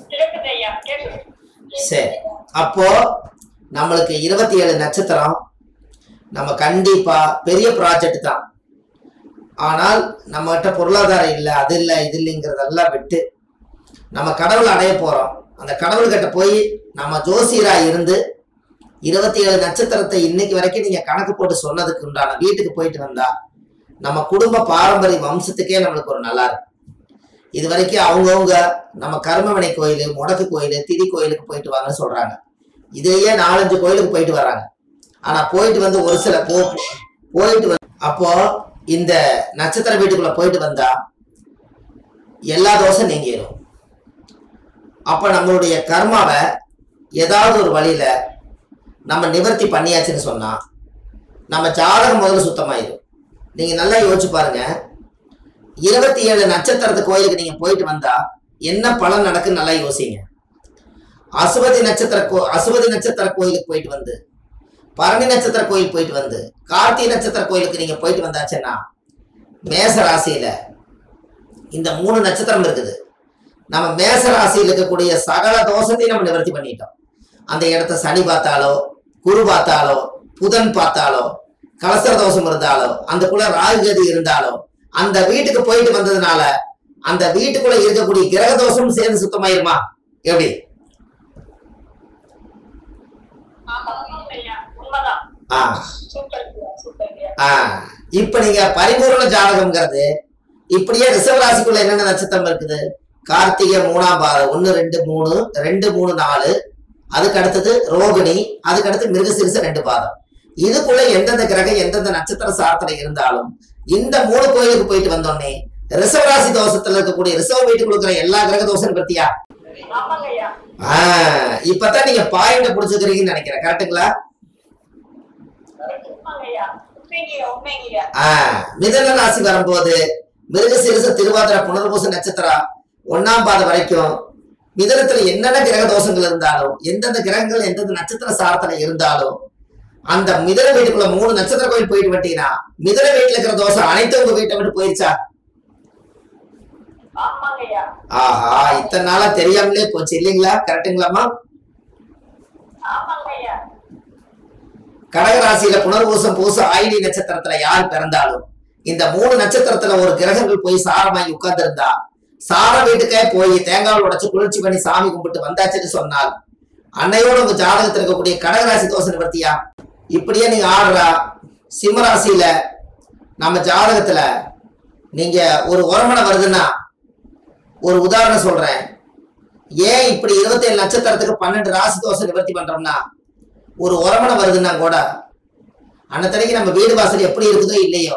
சரி, அப்போ நம்மளுக்கு 27 நட்சத்திரம். நம்ம கண்டிப்பா பெரிய ப்ராஜெக்ட் தான். ஆனால் நம்ம கிட்ட பொருளாதாரம் இல்லை, அது இல்லை, இது இல்லைங்கிறதெல்லாம் விட்டு நம்ம கடவுளை அடைய போறோம். அந்த கடவுள்கிட்ட போய் நம்ம ஜோசியரா இருந்து 27 நட்சத்திரத்தை இன்னைக்கு வரைக்கும் நீங்க கணக்கு போட்டு சொன்னதுக்கு உண்டான வீட்டுக்கு போயிட்டு வந்தா நம்ம குடும்ப பாரம்பரிய வம்சத்துக்கே நம்மளுக்கு ஒரு நல்லா இருக்கும். இது வரைக்கும் அவங்கவுங்க நம்ம கர்மவினை கோயில், முடக்கு கோயில், திதி கோயிலுக்கு போயிட்டு வாங்கன்னு சொல்றாங்க. இதையே 4-5 கோயிலுக்கு போயிட்டு வர்றாங்க. ஆனா போயிட்டு வந்து ஒரு சில போயிட்டு அப்போ இந்த நட்சத்திர வீட்டுக்குள்ள போயிட்டு வந்தா எல்லா தோஷம் நீங்கிடும். அப்ப நம்மளுடைய கர்மாவை ஏதாவது ஒரு வழியில நம்ம நிவர்த்தி பண்ணியாச்சுன்னு சொன்னா நம்ம ஜாதகம் முதல்ல சுத்தமாயிடும். நீங்க நல்லா யோசிச்சு பாருங்க, 27 நட்சத்திரத்து கோயிலுக்கு நீங்க போயிட்டு வந்தா என்ன பலன் நடக்குன்னு நல்லா யோசிங்க. அசுவதி நட்சத்திர கோயிலுக்கு போயிட்டு வந்து, பரணி நட்சத்திர கோயில் போயிட்டு வந்து, கார்த்திகை நட்சத்திர கோயிலுக்கு நீங்க போயிட்டு வந்தாச்சுன்னா மேச ராசியில இந்த 3 நட்சத்திரம் இருக்குது. நம்ம மேச ராசியில் இருக்கக்கூடிய சகல தோஷத்தையும் நம்ம நிவர்த்தி பண்ணிட்டோம். அந்த இடத்த சனி பார்த்தாலோ, குரு பார்த்தாலோ, புதன் பார்த்தாலோ, கலசர தோஷம் இருந்தாலோ, அந்த கூட ராகுகதி இருந்தாலோ, அந்த வீட்டுக்கு போயிட்டு வந்ததுனால அந்த வீட்டுக்குள்ள இருக்கக்கூடிய கிரக தோஷம் சேர்ந்து சுத்தமாயிருமா? எப்படி? இப்ப நீங்க பரிபூர்ண ஜாதகம்ங்கிறது இப்படியே ரிஷப ராசிக்குள்ள என்னென்ன நட்சத்திரம் இருக்குது? கார்த்திகை 3ஆம் பாதம் 1, 2, 3, 2, 3, 4, அதுக்கு அடுத்தது ரோகிணி, அதுக்கு அடுத்து மிருகசீரிஷ 2 பாதம். இதுக்குள்ள எந்தெந்த கிரகம் எந்தெந்த நட்சத்திர சாரத்துல இருந்தாலும் இந்த 3 கோயிலுக்கு போயிட்டு வந்தோடனே ரிஷபராசி தோஷத்துல இருக்கக்கூடிய ரிஷப வீட்டுக்கு கொடுக்குற எல்லா கிரக தோஷம் பத்தியா இப்பதான் நீங்க பாயிண்ட புடிச்சுக்கிறீங்கன்னு நினைக்கிறேன். கரெக்டுங்களா? மிதுன ராசி வரும்போது மிருகசீரிஷ, திருவாதிரை, புனர்பூச நட்சத்திரம் 1ஆம் பாதம் வரைக்கும் மிதுனத்துல என்னென்ன கிரக தோஷங்கள் இருந்தாலும் எந்தெந்த கிரகங்கள் எந்தெந்த நட்சத்திர சாரத்துல இருந்தாலும் அந்த மிதுன வீட்டுக்குள்ள 3 நட்சத்திர கோயில் போயிட்டு வந்தீங்கன்னா மிதுன வீட்டுல இருக்கிற தோஷம் அனைத்தும் உங்க வீட்டை விட்டு போயிருச்சா? ஆஹா, இத்தனை நாளா தெரியாமலே போச்சு இல்லைங்களா? கரெக்டுங்களாமா? கடகராசியில புனர்பூசம், பூசம், ஆயிலி நட்சத்திரத்துல யார் பிறந்தாலும் இந்த 3 நட்சத்திரத்துல ஒரு கிரகங்கள் போய் சாரமாகி உட்கார்ந்து இருந்தா சார வீட்டுக்கே போய் தேங்காய் உடைச்சு குளிர்ச்சி பண்ணி சாமி கும்பிட்டு வந்தாச்சுன்னு சொன்னால் அன்னையோட உங்க ஜாதகத்தில் இருக்கக்கூடிய கடகராசி தோஷ நிவர்த்தியா? இப்படியே நீங்க ஆடுறா சிம்மராசியில நம்ம ஜாதகத்துல நீங்க ஒரு உரமனை வருதுன்னா, ஒரு உதாரணம் சொல்றேன். ஏன் இப்படி 27 நட்சத்திரத்துக்கு 12 ராசி தோஷ நிவர்த்தி பண்றோம்னா, ஒரு உரமனை வருதுன்னா கூட அன்னத்தனைக்கு நம்ம வீடு வாசல் எப்படி இருக்குதோ இல்லையோ,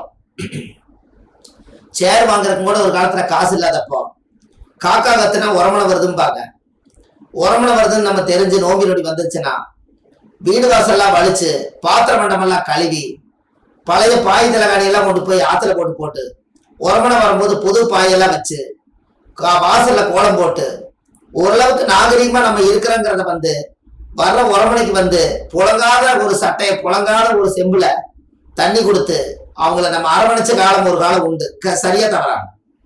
சேர் வாங்குறதுக்கு கூட ஒரு காலத்துல காசு இல்லாதப்போ காக்கா கத்துனா உரமனை வருதுன்னு உரமனை வருதுன்னு நம்ம தெரிஞ்சு நோம்பி நொடி வந்துருச்சுன்னா வீடு வாசல்லாம் வலிச்சு பாத்திர மண்டமெல்லாம் கழுவி பழைய பாய் தலைகாணியெல்லாம் கொண்டு போய் ஆத்துல போட்டு உரமனை வரும்போது புது பாயெல்லாம் வச்சு வாசல்ல கோலம் போட்டு ஓரளவுக்கு நாகரீகமா நம்ம இருக்கிறோங்கிறத வர்ற உரமனைக்கு புழங்காத ஒரு சட்டையை, புழங்காத ஒரு செம்புல தண்ணி கொடுத்து அவங்கள நம்ம அரவணைச்ச காலம் ஒரு காலம் உண்டு. சரியா தவறாங்க?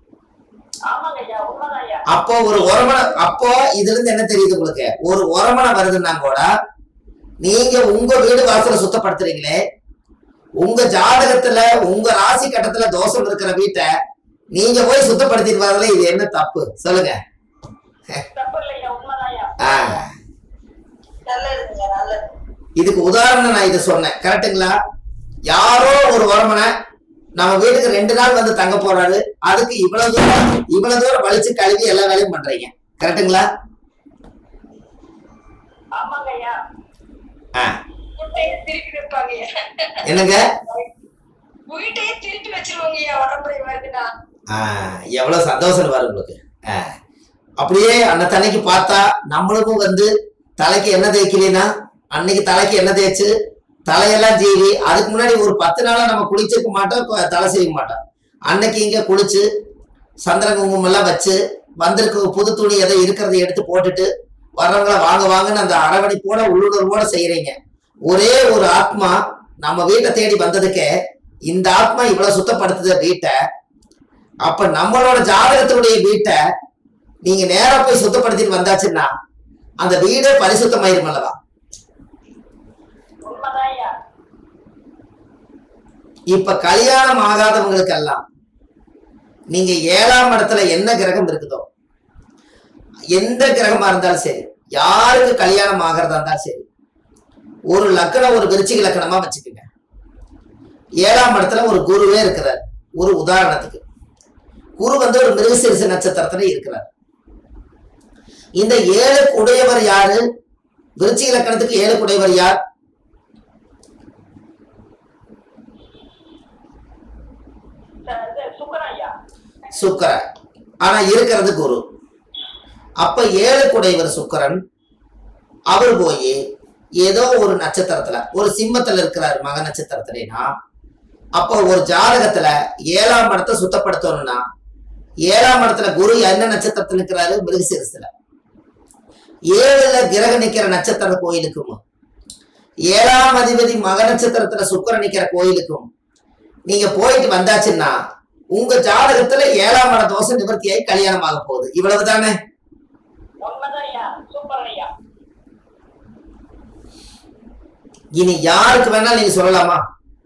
அப்போ ஒரு உரமனை, அப்போ இதுல இருந்து என்ன தெரியுது உங்களுக்கு? ஒரு உரமனை வருதுன்னா கூட நீங்க உங்க வீடு வாசலை சுத்தப்படுத்துறீங்களே, உங்க ஜாதகத்துல உங்க ராசி கட்டத்துல தோஷம் இருக்கிற வீட்டை நீங்க போய் சுத்தப்படுத்திட்டு வரதுல இது என்ன தப்பு சொல்லுங்க? இதுக்கு உதாரணம் நான் இதை சொன்னேன். கரெக்டுங்களா? யாரோ ஒரு உரமனை நம்ம வீட்டுக்கு 2 நாள் தங்க போறாரு, அதுக்கு இவ்வளவு தூரம் வலிச்சு கழுவி எல்லா வேலையும் பண்றீங்க. கரெக்டுங்களா? என்னங்க? எவ்வளவு சந்தோஷம் வரும் உங்களுக்கு. அப்படியே அந்த தன்னைக்கு பார்த்தா நம்மளுக்கும் தலைக்கு என்ன தேய்க்கலனா அன்னைக்கு தலைக்கு என்ன தேய்ச்சு தலையெல்லாம் ஜீவி அதுக்கு முன்னாடி ஒரு 10 நாளா நம்ம குளிச்சிருக்க மாட்டோம், தலை செய்ய மாட்டோம். அன்னைக்கு இங்க குளிச்சு சந்திர குங்குமம் எல்லாம் வச்சு வந்திருக்க புது துணி எதை இருக்கிறத எடுத்து போட்டுட்டு வர்றவங்களை வாங்க வாங்கன்னு அந்த அரவணைப்போட உள்ளுணர்வோட செய்யறீங்க. ஒரே ஒரு ஆத்மா நம்ம வீட்டை தேடி வந்ததுக்கே இந்த ஆத்மா இவ்வளவு சுத்தப்படுத்துத வீட்டை. அப்ப நம்மளோட ஜாதகத்தினுடைய வீட்டை நீங்க நேரா போய் சுத்தப்படுத்திட்டு வந்தாச்சுன்னா அந்த வீடே பரிசுத்தமாயிரும் அல்லவா? இப்ப கல்யாணம் ஆகாதவங்களுக்கு எல்லாம் நீங்க 7ஆம் இடத்துல என்ன கிரகம் இருக்குதோ, எந்த கிரகமா இருந்தாலும் சரி, யாருக்கு கல்யாணம் ஆகிறதா இருந்தாலும் சரி, ஒரு லக்கணம் ஒரு விருச்சிக லக்கணமா வச்சுக்கோங்க. 7ஆம் இடத்துல ஒரு குருவே இருக்கிறார். ஒரு உதாரணத்துக்கு குரு வந்து ஒரு மிருகசீரிஷ நட்சத்திரத்துல இருக்கிறார். இந்த 7க்கு உடையவர் யாரு? விருச்சிக லக்கணத்துக்கு 7க்கு உடையவர் யார்? சுக்கிரன். ஆனா இருக்கிறது குரு. அப்ப 7க்கு உடையவர் சுக்கிரன். அவர் போய் ஏதோ ஒரு நட்சத்திரத்துல, ஒரு சிம்மத்துல இருக்கிறார் மக நட்சத்திரத்துலனா, அப்போ ஒரு ஜாதகத்துல 7ஆம் இடத்தை சுத்தப்படுத்தணும்னா 7ஆம் இடத்துல குரு என்ன நட்சத்திரத்துல இருக்கிறாரு? மிருகசீரிஷத்துல. 7ல கிரகம் நிக்கிற நட்சத்திர கோயிலுக்கும் 7ஆம் அதிபதி மக நட்சத்திரத்துல சுக்கிரன் நிக்கிற கோயிலுக்கும் நீங்க போயிட்டு வந்தாச்சுன்னா உங்க ஜாதகத்துல 7ஆம் இட தோஷம் நிவர்த்தியாகி கல்யாணம் ஆக போகுது. இவ்வளவுதானே? இனி யாருக்கு வேணாலும் நீங்க சொல்லலாமா?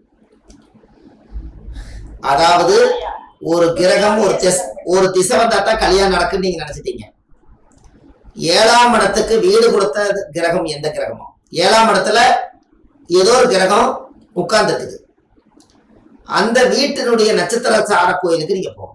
அதாவது ஒரு கிரகம் ஒரு திசை வந்தாத்தான் கல்யாணம் நடக்குன்னு நீங்க நினைச்சிட்டீங்க. 7ஆம் இடத்துக்கு வீடு கொடுத்த கிரகம் எந்த கிரகமோ, 7ஆம் இடத்துல ஏதோ ஒரு கிரகம் உட்கார்ந்துருக்குது. அந்த வீட்டினுடைய நட்சத்திர சார கோயிலுக்கு நீங்க போகும்.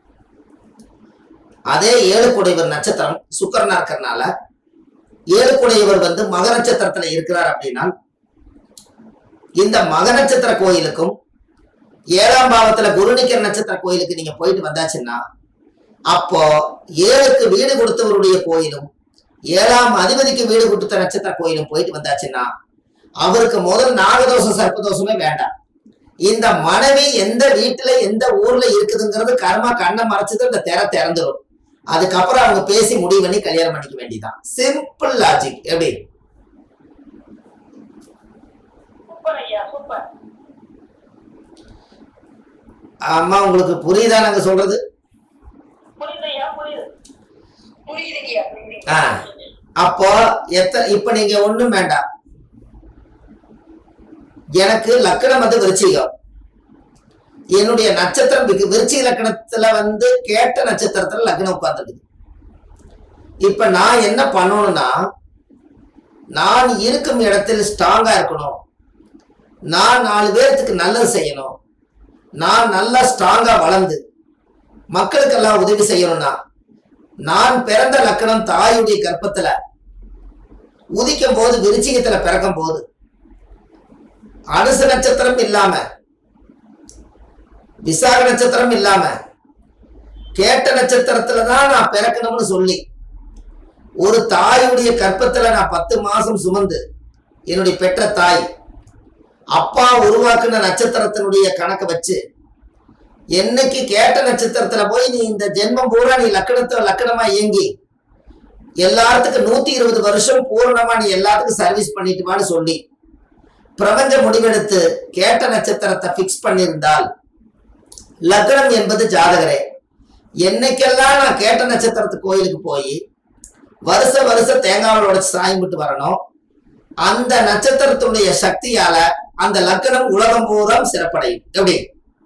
அதே 7க்குடையவர் நட்சத்திரம் சுக்கிரனா இருக்கிறதுனால 7க்குடையவர் வந்து மக நட்சத்திரத்துல இருக்கிறார் அப்படின்னா இந்த மக நட்சத்திர கோயிலுக்கும் 7ஆம் பாவத்துல குரு நிக்கிற நட்சத்திர கோயிலுக்கு நீங்க போயிட்டு வந்தாச்சுன்னா அப்போ 7க்கு வீடு கொடுத்தவருடைய கோயிலும் 7ஆம் அதிபதிக்கு வீடு கொடுத்த நட்சத்திர கோயிலும் போயிட்டு வந்தாச்சுன்னா அவருக்கு முதல் நாகதோஷம் சர்ப்பதோஷமே வேண்டாம். இந்த மனைவி எந்த வீட்டுல எந்த ஊர்ல இருக்குதுங்கிறது கர்மா கண்ணை மறைச்சது இந்த திரை திறந்துடும். அதுக்கப்புறம் அவங்க பேசி முடிவு பண்ணி கல்யாணம் பண்ணிக்க வேண்டியதான். Simple logic. எப்படி? ஆமா, உங்களுக்கு புரியுதா நாங்க சொல்றது? அப்போ இப்ப நீங்க ஒண்ணும் வேண்டாம். எனக்கு லக்கணம் வந்து விருச்சிகம். என்னுடைய நட்சத்திரம் விருச்சிக லக்கணத்துல வந்து கேட்ட நட்சத்திரத்துல லக்னம் உட்கார்ந்துருக்குது. இப்ப நான் என்ன பண்ணணும்னா, நான் இருக்கும் இடத்தில் ஸ்ட்ராங்கா இருக்கணும். நான் 4 பேருக்கு நல்லது செய்யணும். நான் நல்லா ஸ்ட்ராங்கா வளர்ந்து மக்களுக்கெல்லாம் உதவி செய்யணும்னா நான் பிறந்த லக்கணம் தாயுடைய கர்ப்பத்துல உதிக்கும் போது விருச்சிகத்துல பிறக்கும் போது அனுச நட்சத்திரம் இல்லாம விசாக நட்சத்திரம் இல்லாம கேட்ட நட்சத்திரத்துலதான் நான் பிறக்கணும்னு சொல்லி ஒரு தாயுடைய கர்ப்பத்துல நான் 10 மாசம் சுமந்து என்னுடைய பெற்ற தாய் அப்பா உருவாக்குன நட்சத்திரத்தினுடைய கணக்கை வச்சு என்னைக்கு கேட்ட நட்சத்திரத்துல போய் நீ இந்த ஜென்மம் பூரா நீ லக்கணமா இயங்கி எல்லாத்துக்கும் 120 வருஷம் பூரணமா நீ எல்லாத்துக்கும் சர்வீஸ் பண்ணிட்டு வான்னு சொல்லி பிரபஞ்ச முடிவெடுத்து கேட்ட நட்சத்திரத்தை பிக்ஸ் பண்ணியிருந்தால் லக்னம் என்பது ஜாதகரே என்னைக்கெல்லாம் நான் கேட்ட நட்சத்திரத்து கோயிலுக்கு போய் வருஷ தேங்காவோட சாயம் விட்டு வரணும், அந்த நட்சத்திரத்துடைய சக்தியால அந்த லக்னம் உலகம் பூரா சிறப்படையும். எப்படி?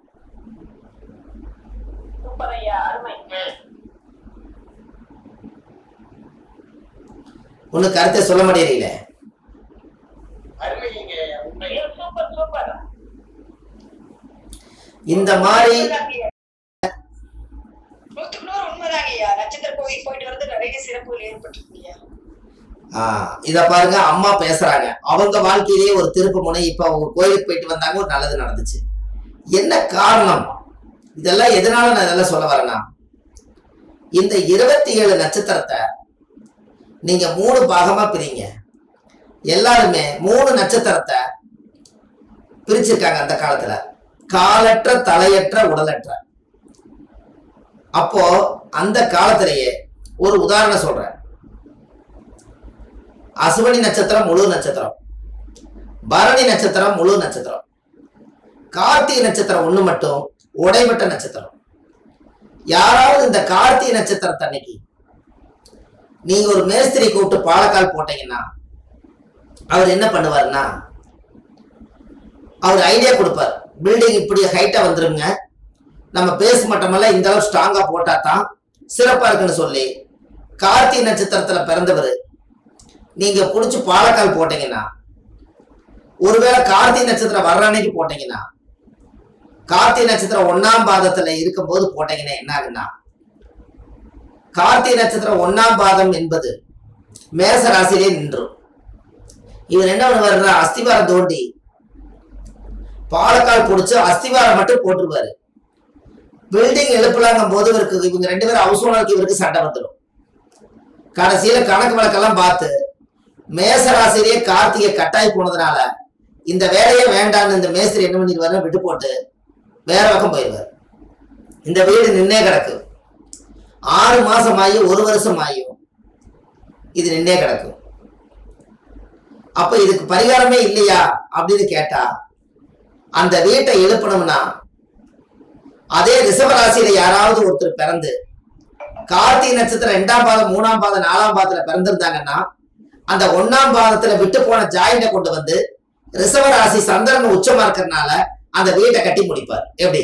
ஒண்ணு கருத்தை சொல்ல முடியல. இந்த மாதிரி இத பாருங்க, அம்மா பேசுறாங்க, அவங்க வாழ்க்கையிலேயே ஒரு திருப்பு முனை. இப்ப அவங்க கோயிலுக்கு போயிட்டு வந்தாங்க, ஒரு நல்லது நடந்துச்சு. என்ன காரணம்? இதெல்லாம் எதனால நான் இதெல்லாம் சொல்ல வரேன்னா, இந்த 27 நட்சத்திரத்தை நீங்க 3 பாகமா பிரிங்க. எல்லாருமே 3 நட்சத்திரத்தை பிரிச்சிருக்காங்க அந்த காலத்துல. காலற்ற, தலையற்ற, உடலற்ற. அப்போ அந்த காலத்திலேயே ஒரு உதாரணம் சொல்றேன். அசுவனி நட்சத்திரம் முழு நட்சத்திரம், பரணி நட்சத்திரம் முழு நட்சத்திரம், கார்த்திகை நட்சத்திரம் ஒண்ணு மட்டும் உடைபட்ட நட்சத்திரம். யாராவது இந்த கார்த்திகை நட்சத்திரத்தை அன்னைக்கு நீங்க ஒரு மேஸ்திரி கூப்பிட்டு பாலக்கால் போட்டீங்கன்னா அவர் என்ன பண்ணுவாருன்னா அவர் ஐடியா கொடுப்பார். பில்டிங் இப்படி ஹைட்டா வந்துருங்க, நம்ம பேஸ் மட்டமெல்லாம் இந்த அளவு ஸ்ட்ராங்கா போட்டா தான் சிறப்பா இருக்குன்னு சொல்லி கார்த்திகை நட்சத்திரத்துல பிறந்தவர் நீங்க புடிச்சு பாலக்கால் போட்டீங்கன்னா, ஒருவேளை கார்த்திகை நட்சத்திரம் வர்ற அன்னைக்கு போட்டீங்கன்னா, கார்த்திகை நட்சத்திரம் 1ஆம் பாதத்துல இருக்கும் போது போட்டீங்கன்னா என்ன ஆகுன்னா, கார்த்திகை நட்சத்திரம் 1ஆம் பாதம் என்பது மேச ராசியிலே நின்றும். இவர் என்ன பண்ணுவாருன்னா அஸ்திவாரம் தோண்டி பாலக்கால் பிடிச்சு அஸ்திவாரம் மட்டும் போட்டுருவாரு. பில்டிங் எழுப்பலாங்கும் போது இவருக்கு இவங்க 2 பேரும் ஹவுஸ் ஓனருக்கு இவருக்கு சண்டை வந்துடும். கடைசியில கணக்கு வழக்கெல்லாம் பார்த்து மேச ராசியிலேயே கார்த்திகை கட்டாய் போனதுனால இந்த வேலையே வேண்டான்னு இந்த மேஸ்திரி என்ன பண்ணிடுவாரு, விட்டு போட்டு வேற பக்கம் போயிடுவார். இந்த வீடு நின்னே கிடக்கு. 6 மாசம் ஆகி 1 வருஷம் ஆகியும் இது நின்னே கிடக்கும். அப்ப இதுக்கு பரிகாரமே இல்லையா அப்படின்னு கேட்டா, அந்த வீட்டை எழுப்பணும்னா அதே ரிஷபராசியில யாராவது ஒருத்தர் பிறந்து கார்த்திகை நட்சத்திரம் 2ஆம் பாதம் 3ஆம் பாதம் 4ஆம் பாதத்துல பிறந்திருந்தாங்கன்னா அந்த 1ஆம் பாதத்துல விட்டு போன ஜாயிண்ட கொண்டு வந்து ரிஷபராசி சந்திரன் உச்சமா இருக்கிறதுனால அந்த வீட்டை கட்டி முடிப்பார். எப்படி?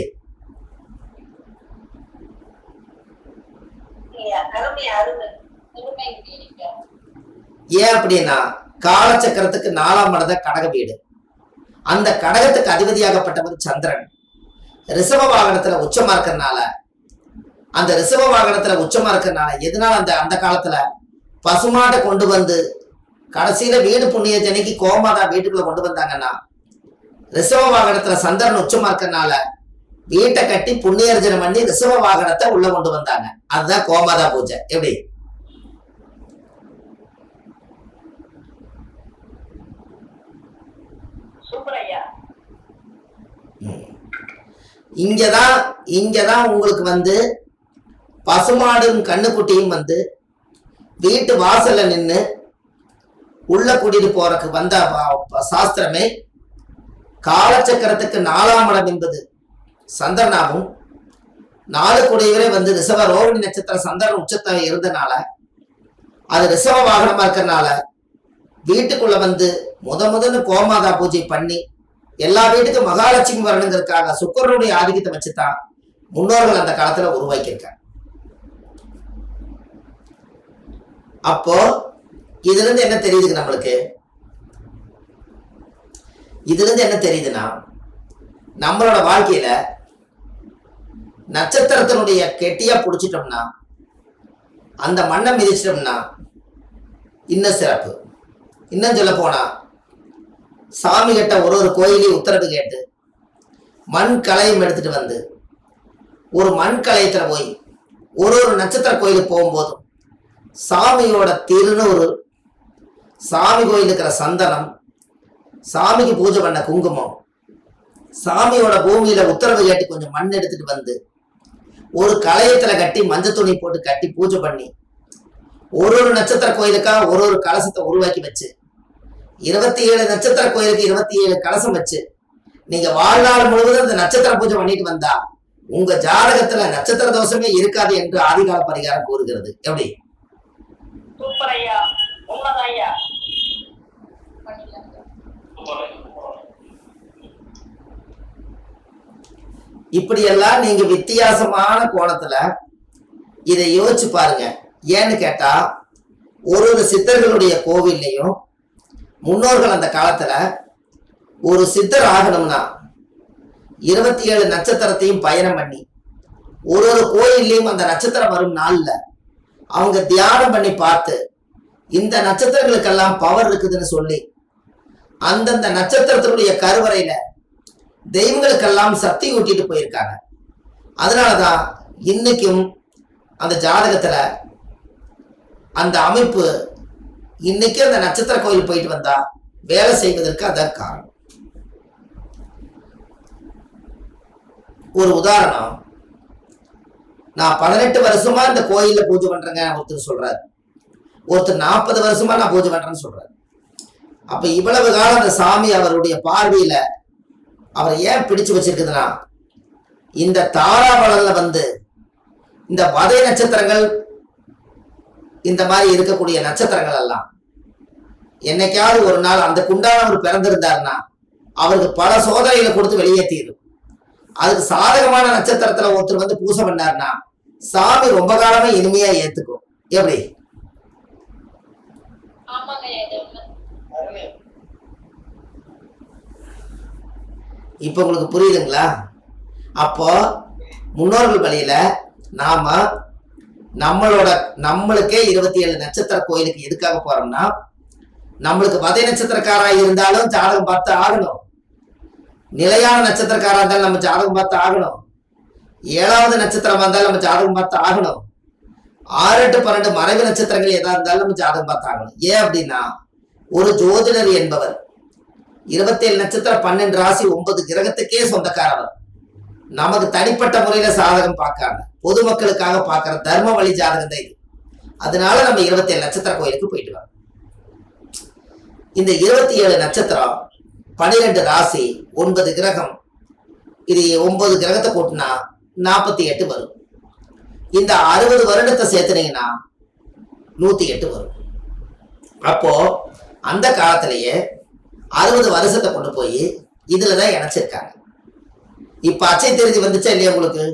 ஏன் அப்படின்னா காலச்சக்கரத்துக்கு 4ஆம் இடத்த கடக வீடு. அந்த கடகத்துக்கு அதிபதியாகப்பட்டவர் சந்திரன் ரிஷப வாகனத்துல உச்சமா இருக்கிறதுனால, அந்த ரிஷப வாகனத்துல உச்சமா இருக்கிறதுனால எதனால அந்த காலத்துல பசுமாட்டை கொண்டு வந்து கடைசியில வீடு புண்ணிய ஜனிக்கு கோமாதா வீட்டுக்குள்ள கொண்டு வந்தாங்கன்னா, ரிஷப வாகனத்துல சந்திரன் உச்சமா இருக்கிறதுனால வீட்டை கட்டி புண்ணியர்ஜனம் பண்ணி ரிஷப வாகனத்தை உள்ள கொண்டு வந்தாங்க. அதுதான் கோமாதா பூஜை. எப்படி? இங்கதான் உங்களுக்கு வந்து பசுமாடும் கண்ணுக்குட்டியும் வந்து வீட்டு வாசல்ல நின்று உள்ள கூட்டிட்டு போறதுக்கு வந்த சாஸ்திரமே காலச்சக்கரத்துக்கு 4ஆம் இடம் என்பது சந்திரனாகும். 4 கூடியவரே வந்து ரிஷப ரோகிணி நட்சத்திரம் சந்திரன் உச்சத்தை இருந்தனால அது ரிஷப வாகனமா இருக்கிறதுனால வீட்டுக்குள்ள வந்து முதன்னு கோமாதா பூஜை பண்ணி எல்லா வீட்டுக்கும் மகாலட்சுமி வரணுங்கிறதுக்காக சுக்கரனுடைய ஆதிக்கத்தை வச்சுதான் முன்னோர்கள் அந்த காலத்துல உருவாக்கியிருக்காங்க. அப்போ இதுல இருந்து என்ன தெரியுதுங்க நம்மளுக்கு? இதுல இருந்து என்ன தெரியுதுன்னா, நம்மளோட வாழ்க்கையில நட்சத்திரத்தினுடைய கெட்டியா புடிச்சிட்டோம்னா, அந்த மண்ணை மிதிச்சிட்டோம்னா இன்னும் சிறப்பு. இன்னும் சொல்ல போனா சாமி கிட்ட ஒரு கோயிலையும் உத்தரவு கேட்டு மண் கலையும் எடுத்துட்டு வந்து ஒரு மண் கலையத்துல போய் ஒரு நட்சத்திர கோயிலுக்கு போகும்போதும் சாமியோட திருன்னு ஒரு சாமி கோயில் இருக்கிற சந்தனம், சாமிக்கு பூஜை பண்ண குங்குமம், சாமியோட பூமியில உத்தரவு கேட்டு கொஞ்சம் மண் எடுத்துட்டு வந்து ஒரு கலையத்துல கட்டி மஞ்சள் துணி போட்டு கட்டி பூஜை பண்ணி ஒரு நட்சத்திர கோயிலுக்கா ஒரு கலசத்தை உருவாக்கி வச்சு 27 நட்சத்திர கோயிலுக்கு 27 கலசம் வச்சு நீங்க வாழ்நாள் முழுவதும் இந்த நட்சத்திர பூஜை பண்ணிட்டு வந்தா உங்க ஜாதகத்துல நட்சத்திர தோஷமே இருக்காது என்று ஆதிகால பரிகாரம் கூறுகிறது. எப்படி? இப்படியெல்லாம் நீங்க வித்தியாசமான கோணத்துல இதை யோசிச்சு பாருங்க. ஏன்னு கேட்டா ஒரு சித்தர்களுடைய கோவில்லையும் முன்னோர்கள் அந்த காலத்துல ஒரு சித்தர் ஆகணும்னா 27 நட்சத்திரத்தையும் பயணம் பண்ணி ஒரு கோயில்லையும் அந்த நட்சத்திரம் வரும் நாள்ல அவங்க தியானம் பண்ணி பார்த்து இந்த நட்சத்திரங்களுக்கெல்லாம் பவர் இருக்குதுன்னு சொல்லி அந்தந்த நட்சத்திரத்தினுடைய கருவறையில தெய்வங்களுக்கெல்லாம் சக்தி ஊட்டிட்டு போயிருக்காங்க. அதனாலதான் இன்னைக்கும் அந்த ஜாதகத்துல அந்த அமைப்பு இன்னைக்கு அந்த நட்சத்திர கோயில் போயிட்டு வந்தா வேலை செய்வதற்கு அதான் காரணம். ஒரு உதாரணம், நான் 18 வருஷமா இந்த கோயில்ல பூஜை பண்றேங்க ஒருத்தர் சொல்றாரு, ஒருத்தர் 40 வருஷமா நான் பூஜை பண்றேன்னு சொல்றாரு. அப்ப இவ்வளவு காலம் அந்த சாமி அவருடைய பார்வையில அவரை ஏன் பிடிச்சு வச்சிருக்குதுன்னா, இந்த தாராபலன்ல வந்து இந்த வதை நட்சத்திரங்கள் இந்த மாதிரி இருக்கக்கூடிய நட்சத்திரங்கள் எல்லாம் என்னைக்காவது ஒரு நாள் அந்த குண்டானவர் பிறந்திருந்தாருன்னா அவருக்கு பல சோதனைகளை கொடுத்து வெளியேற்றிடும். அதுக்கு சாதகமான நட்சத்திரத்துல ஒருத்தர் வந்து பூசை பண்ணாருன்னா சாமி ரொம்ப காலமா இனிமையா ஏத்துக்கும். எப்படி? இப்ப உங்களுக்கு புரியுதுங்களா? அப்போ முன்னோர்கள் வழியில நாம நம்மளுக்கே 27 நட்சத்திர கோயிலுக்கு எதுக்காக போறோம்னா, நம்மளுக்கு வதை நட்சத்திரக்காரா இருந்தாலும் ஜாதகம் பார்த்து ஆகணும், நிலையான நட்சத்திரக்காரா இருந்தாலும் நம்ம ஜாதகம் பார்த்து ஆகணும், 7வது நட்சத்திரமா இருந்தாலும் நம்ம ஜாதகம் பார்த்து ஆகணும், 6, 8, 12 மறைவு நட்சத்திரங்கள் எதா இருந்தாலும் நம்ம ஜாதகம் பார்த்து ஆகணும். ஏன் அப்படின்னா ஒரு ஜோதிடர் என்பவர் 27 நட்சத்திரம் 12 ராசி 9 கிரகத்துக்கே சொந்தக்காரவர். நமக்கு தனிப்பட்ட முறையில சாதகம் பார்க்காம பொதுமக்களுக்காக பார்க்கிற தர்ம வழி ஜாதகம் தான் இது. அதனால நம்ம 27 நட்சத்திர கோயிலுக்கு போயிட்டு வரோம். இந்த 27 நட்சத்திரம் 12 ராசி 9 கிரகம், இது 9 கிரகத்தை கூட்டினா 48 வரும். இந்த 60 வருடத்தை சேர்த்துனீங்கன்னா 108 வரும். அப்போ அந்த காலத்திலேயே 60 வருஷத்தை கொண்டு போய் இதுலதான் இணைச்சிருக்காங்க. இப்ப அச்சை திருதி வந்துச்சா இல்லையா உங்களுக்கு?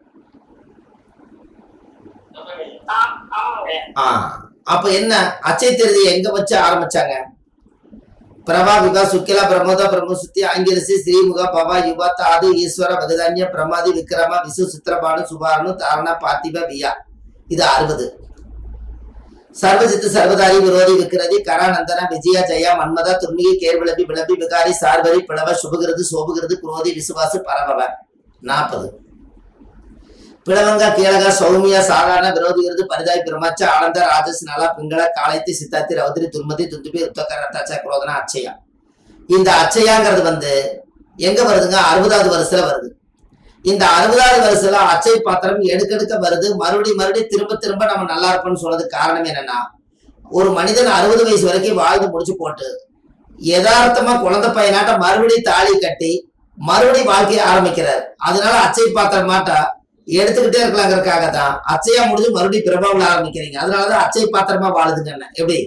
அப்ப என்ன அச்சை திருதி எங்க வச்சு ஆரம்பிச்சாங்க? பிரபா விகா சுக்கிலா பிரமோதா பிரம்மசுத்தி ஆங்கிரசி ஸ்ரீமுகா பவா யுவா தாது ஈஸ்வர பகதான்ய பிரமாதி விக்ரமா விசு சித்திரபானு சுபானு தாரணா பார்த்திப வியா, இது 60. சர்வஜித்து சர்வதாரி விரோதி விக்ரதி கராநந்தன விஜயா ஜெயா மன்மதா துர்மிகி கேர்விளம்பி விளம்பி விகாரி சார்வரி பிளவ சுபகிருது சோபகிருது குரோதி விசுவாசு பரபவ 40. பிளவங்கா கீழகா சௌமியா சாதாரண விரோதிகிறது பரிதாய் பிரமச்ச ஆனந்த ராஜஸ் நலா பிங்கள காளைத்தி சித்தாத்தி ரௌத்ரி துர்மதி துந்துபி உத்தகர ரத்தாச்ச குரோதனா அச்சயா. இந்த அச்சயாங்கிறது வந்து எங்க வருதுங்க? 60வது வருஷத்துல வருது. இந்த 60வது வருஷத்துல அச்சை பாத்திரம் எடுக்கெடுக்க வருது. மறுபடி திரும்ப திரும்ப நம்ம நல்லா இருப்போம்னு சொல்றதுக்கு காரணம் என்னன்னா, ஒரு மனிதன் 60 வயசு வரைக்கும் வாழ்ந்து முடிச்சு போட்டு யதார்த்தமா குழந்தை பையனாட்ட மறுபடியும் தாலி கட்டி மறுபடியும் வாழ்க்கையை ஆரம்பிக்கிறார். அதனால அச்சை பாத்திரம் மாட்டா எடுத்துக்கிட்டே இருக்கலாங்கிறதுக்காக தான் அச்சையா முடிஞ்சு மறுபடியும் பிரபாவில் ஆரம்பிக்கிறீங்க. அதனாலதான் அச்சை பாத்திரமா வாழுதுங்க. எப்படி?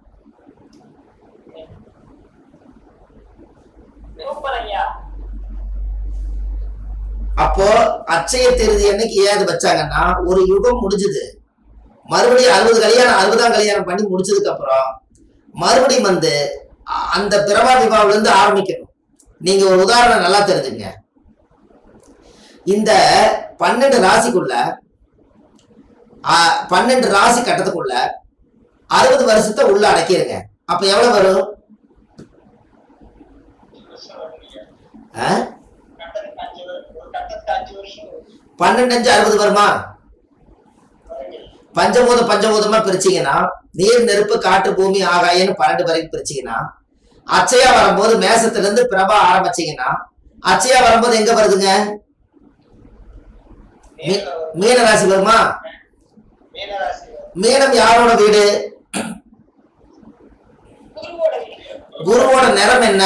அப்போ அச்சய திருதி அன்னைக்கு ஏன் வச்சாங்கன்னா, ஒரு யுகம் முடிஞ்சது, மறுபடியும் 60ஆம் கல்யாணம் பண்ணி முடிச்சதுக்கு அப்புறம் மறுபடியும் வந்து அந்த பிரபா விவாவில இருந்து ஆரம்பிக்கணும். நீங்க ஒரு உதாரணம் நல்லா தெரிஞ்சுங்க. இந்த 12 ராசிக்குள்ள 12 ராசி கட்டத்துக்குள்ள 60 வருஷத்தை உள்ள அடக்கிருங்க. அப்ப எவ்வளவு வரும்? 12 5 60 வருமா? பஞ்சபூதமா பிரிச்சீங்கன்னா நீர் நெருப்பு காற்று பூமி ஆகாயன்னு 12 வரைக்கும் பிரிச்சீங்கன்னா, அச்சையா வரும்போது மேசத்துல இருந்து பிரபா ஆரம்பிச்சீங்கன்னா அச்சையா வரும்போது எங்க வருதுங்க? மீன ராசி வருமா? மீனம் யாரோட வீடு? குருவோட நிறம் என்ன?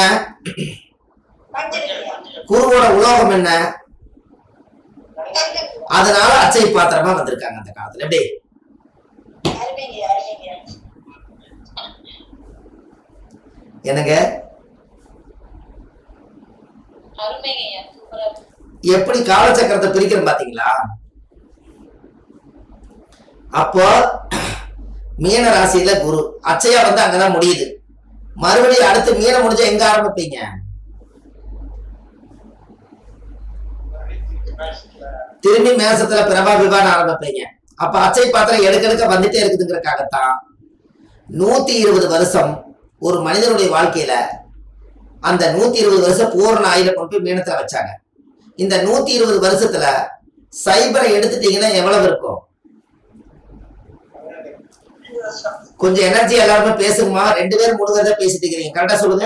குருவோட உலோகம் என்ன? அதனால அச்சை பாத்திரமா வந்திருக்காங்க அந்த காலத்துல. எப்படி? என்னங்க எப்படி காலச்சக்கரத்தை பிரிக்கிறோம் பாத்தீங்களா? அப்போ மீன ராசியில குரு அச்சையா வந்து அங்கதான் முடியுது. மறுபடியும் அடுத்து மீனம் முடிஞ்சா எங்க ஆரம்பிப்பீங்க? திரும்பி மேசத்துல பிரபா விவான ஆரம்பிப்பீங்க. அப்ப அச்சை பாத்திரம் எடுக்க வந்துட்டே இருக்குதுங்கிறதுக்காகத்தான் 120 வருஷம் ஒரு மனிதனுடைய வாழ்க்கையில அந்த 120 வருஷம் பூர்ண ஆயுத கொண்டு போய் மீனத்துல வச்சாங்க. இந்த 120 வருஷத்துல சைபரை எடுத்துட்டீங்கன்னா எவ்வளவு இருக்கும்? கொஞ்சம் எனர்ஜி எல்லாருமே பேசுங்கம்மா. 2 பேரும் 3 பேர் தான் பேசிட்டு இருக்கிறீங்க. கரெக்டா சொல்லுங்க.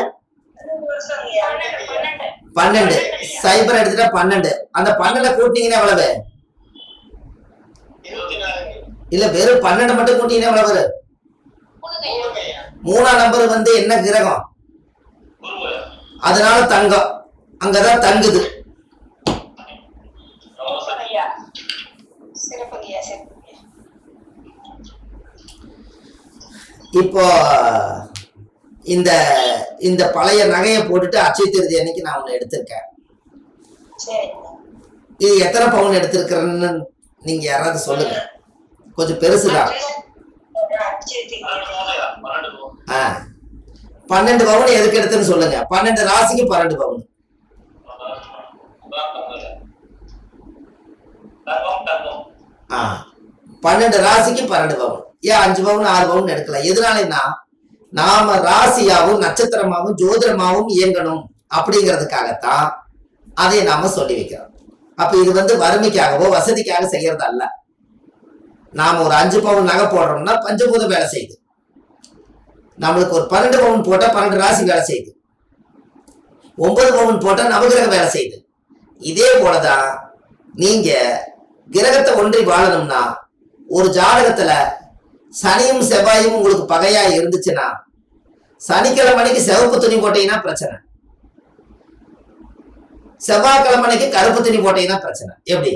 12 சைபர் எடுத்துட்டா 12. அந்த 12 கூட்டிங்கன்னா எவ்வளவு? இல்ல வெறும் 12 மட்டும் கூட்டிங்கன்னா எவ்வளவு? 3ஆம் நம்பர் வந்து என்ன கிரகம்? அதனால தங்கம் அங்கதான் தங்குது. இப்போ இந்த இந்த பழைய நகையை போட்டுட்டு அட்சய திருதி அன்னைக்கு நான் ஒண்ணு எடுத்திருக்கேன். இது எத்தனை பவுன் எடுத்திருக்கிறேன்னு நீங்க யாராவது சொல்லுங்க. கொஞ்சம் பெருசுதான். 12 பவுன் எதுக்கு எடுத்துன்னு சொல்லுங்க. 12 ராசிக்கு 12 பவுன். 12 ராசிக்கு 12 பவுன். ஏன் 5 பவுன் 6 பவுன் எடுக்கல? எதனாலன்னா நாம ராசியாவும் நட்சத்திரமாவும் ஜோதிடமாவும் இயங்கணும் அப்படிங்கிறதுக்காகத்தான் அதை நாம சொல்லி வைக்கிறோம். அப்ப இது வறுமைக்காகவோ வசதிக்காக செய்யறது அல்ல. நாம ஒரு 5 பவுன் நகை போடுறோம்னா பஞ்சபூதம் வேலை செய்யுது. நம்மளுக்கு ஒரு 12 பவுன் போட்டா 12 ராசி வேலை செய்யுது. 9 பவுன் போட்டா நவகிரகம் வேலை செய்யுது. இதே போலதான் நீங்க கிரகத்தை ஒன்றி வாழணும்னா ஒரு ஜாதகத்துல சனியும் செவ்வாயும் உங்களுக்கு பகையா இருந்துச்சுன்னா சனிக்கிழமைக்கு சிவப்பு துணி போட்டீங்கன்னா பிரச்சனை, செவ்வாய்க்கிழமைக்கு கருப்பு துணி போட்டீங்கன்னா பிரச்சனை. எப்படி?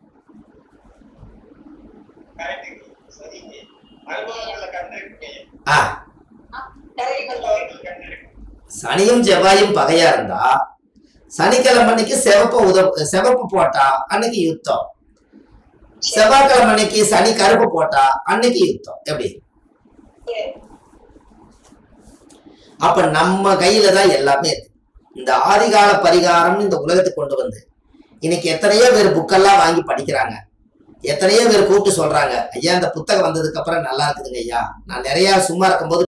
சனியும் செவ்வாயும் பகையா இருந்தா சனிக்கிழமைக்கு சிவப்பு போட்டா அன்னைக்கு யுத்தம், செவ்வாய்க்கிழமைக்கு சனி கருப்பு போட்டா அன்னைக்கு யுத்தம். எப்படி? அப்ப நம்ம கையில தான் எல்லாமே இருக்கு. இந்த ஆதிகால பரிகாரம் இந்த உலகத்துக்கு கொண்டு வந்து இன்னைக்கு எத்தனையோ பேர் புக்கெல்லாம் வாங்கி படிக்கிறாங்க. எத்தனையோ பேர் கூப்பிட்டு சொல்றாங்க, ஐயா இந்த புத்தகம் வந்ததுக்கு அப்புறம் நல்லா இருக்குதுங்க ஐயா, நான் நிறைய சும்மா இருக்கும்போது